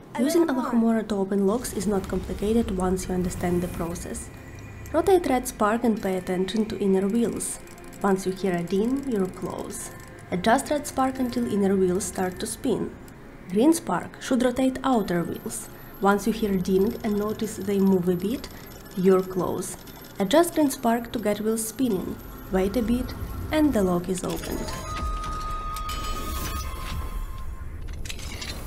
Using alohomora to open locks is not complicated once you understand the process. Rotate red spark and pay attention to inner wheels. Once you hear a ding, you're close. Adjust red spark until inner wheels start to spin. Green spark should rotate outer wheels. Once you hear ding and notice they move a bit, you're close. Adjust green spark to get wheels spinning. Wait a bit and the lock is opened.